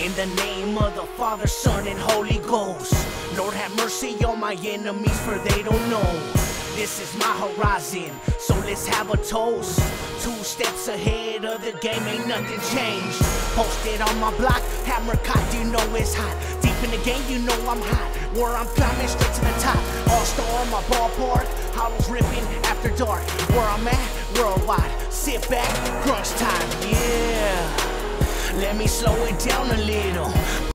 In the name of the Father, Son, and Holy Ghost. Lord, have mercy on my enemies, for they don't know. This is my horizon, so let's have a toast. 2 steps ahead of the game, ain't nothing changed. Posted on my block, hammer cocked, you know it's hot. Deep in the game, you know I'm hot. Where I'm climbing straight to the top. All-star on my ballpark, hollows ripping after dark. Where I'm at, worldwide. Sit back, crunch time, yeah. Let me slow it down a little.